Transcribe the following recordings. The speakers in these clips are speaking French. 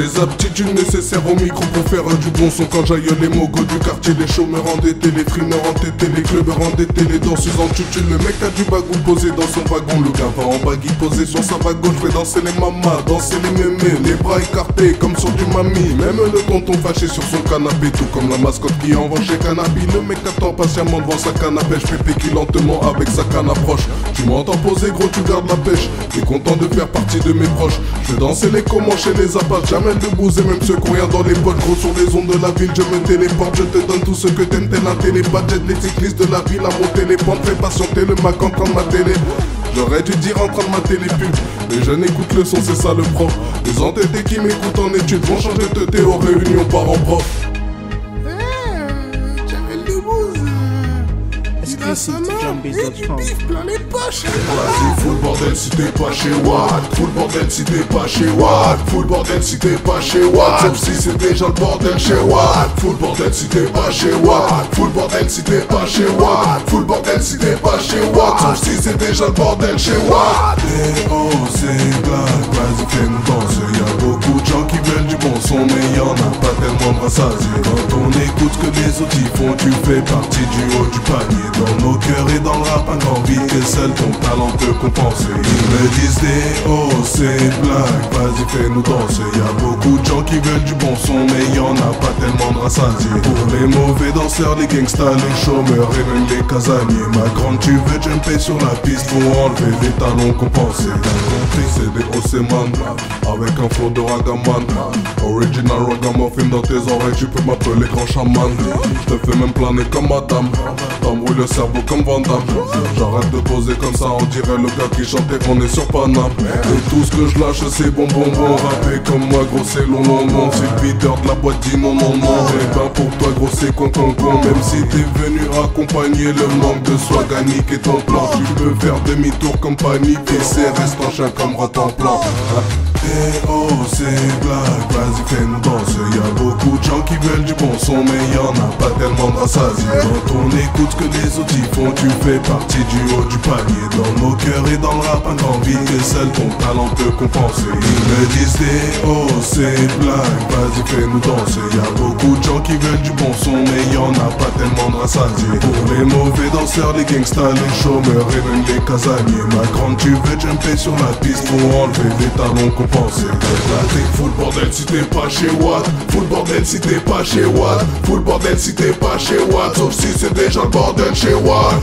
les aptitudes nécessaires au micro pour faire du bon son. Quand j'aille les mogos du quartier, les chômeurs endettés, les frimeurs entêtés, les clubbers endettés, les danseuses en tutu. Le mec a du bagou posé dans son wagon, le gars va en baggy posé sur sa vague gauche. Fait danser les mamas, danser les mémés, les bras écartés comme sur du mamie. Même le tonton fâché sur son canapé, tout comme la mascotte qui envoie chez Canabi. Le mec attend patiemment devant sa canne à pêche, pépé qui lentement avec sa canne approche. Tu m'entends poser gros, tu gardes la pêche. T'es content de faire partie de mes proches. Je veux danser les comment chez les apaches, jamais de bouser même ceux qui ont rien dans les poches. Gros sur les ondes de la ville, je me téléporte. Je te donne tout ce que t'aimes, tel un télébadjet. Les cyclistes de la ville à monter les pentes, fais patienter le Mac en train de ma télé. J'aurais dû dire en train de mater les pubs, les jeunes écoutent le son, c'est ça le prof. Les entêtés qui m'écoutent en études vont changer de thé aux réunions parents-prof. Du bif plein les poches. Vas-y, fous le bordel si t'es pas chez Watt. Fous le bordel si t'es pas chez Watt. Fous le bordel si t'es pas chez Watt. Sauf si c'est déjà le bordel chez Watt. Fous le bordel si t'es pas chez Watt. Fous le bordel si t'es pas chez Watt. Fous le bordel si t'es pas chez Watt. Sauf si c'est déjà le bordel chez Watt. Oh c'est blague, vas-y fais-nous danser. Y'a beaucoup de gens qui veulent du bon son, mais y'en a pas tellement de rassasiés. Quand on écoute ce que les autres y font, tu fais partie du haut du panier. Dans nos cœurs et dans le rap, un grand vide que seul ton talent peut compenser. Ils me disent des oh c'est blague, vas-y fais-nous danser. Y'a beaucoup de gens qui veulent du bon son, mais y'en a pas tellement de rassasiés. Pour les mauvais danseurs, les gangsters, les chômeurs et même les casaniers. Ma grande, tu veux jumper sur la piste pour enlever les talons compensés. T'as compris, c'est des Osseman avec un flow de ragaman. Original ragamuffin dans tes oreilles, tu peux m'appeler grand chaman. Je te fais même planer comme madame, t'embrouilles le cerveau comme Van Damme. J'arrête de poser comme ça, on dirait le gars qui chantait qu'on est sur Paname. Et tout ce que je lâche c'est bon. Rapper comme moi gros c'est long. Si le beater de la boîte dit non. Et ben pour toi gros c'est con. Même si t'es venu accompagner le manque de Swaganique et ton plan, tu peux faire demi-tour comme panique et c'est reste un chien comme rat en plan. Oh c'est blague, vas-y fais-nous danser. Y'a beaucoup de gens qui veulent du bon son, mais y'en a pas tellement de rassasiés. Quand on écoute ce que les autres y font, tu fais partie du haut du panier. Dans nos cœurs et dans le rap, un grand vide que seul ton talent peut compenser. Ils me disent des oh c'est blague, vas-y fais-nous danser. Y'a beaucoup de gens qui veulent du bon son, mais y'en a pas tellement de rassasiés. Pour les mauvais danseurs, les gangsters, les chômeurs et même les casaniers. Ma grande, tu veux jumper sur la piste pour enlever les talons compensés. Fous le bordel si t'es pas chez Watt. Fous le bordel si t'es pas chez Watt. Fous le bordel si t'es pas chez Watt. Sauf si c'est déjà le bordel chez Watt.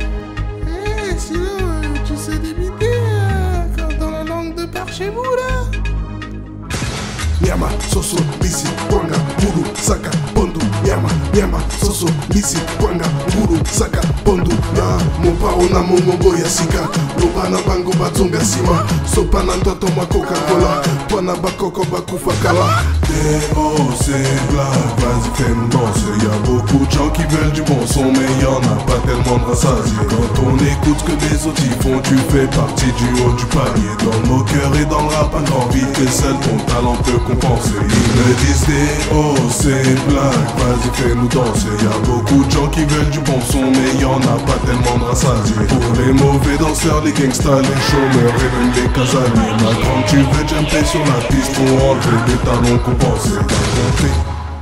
Sinon tu sais débiter dans la langue de par chez vous là. Nyama, soso, bisi, kwanga, muru, saka, pondu. Nyama, soso, bisi, kwanga, muru, saka, pondu. Mon paro na mongo ya sika. Lobana bango batonga sima. Sopana ntoto ma Coca-Cola. Pana bakoko bakufa kala. Oh c'est blague, vas-y fais-nous danser. Y'a beaucoup de gens qui veulent du bon son, mais y'en a pas tellement de rassasiés. Quand on écoute ce que les autres y font, tu fais partie du haut du panier. Dans nos cœurs et dans le rap, un grand vide que seul ton talent peut compenser. Ils me disent des oh c'est blague, vas-y fais-nous danser. Y'a beaucoup de gens qui veulent du bon son, mais y'en a pas tellement de rassasiés. Pour les mauvais danseurs, les gangsters, les chômeurs et même les casaniers. Ma grande, tu veux jumper sur la piste pour enlever les talons compensés. T'as compris?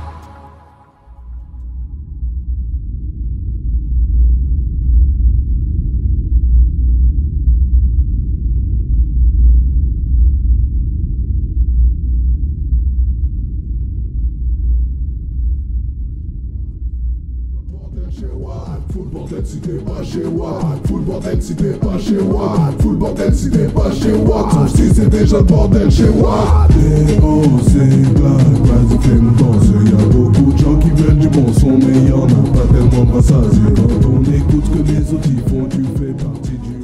Fous le bordel si t'es pas chez Watt. Fous le bordel si t'es pas chez Watt. Fous le bordel si t'es pas chez Watt. Sauf si c'est déjà le bordel chez Watt. Oh c'est blague, vas-y fais-nous danser. Y'a beaucoup de gens qui veulent du bon son, mais y'en a pas tellement de rassasiés. Quand on écoute ce que les autres y font, tu fais partie du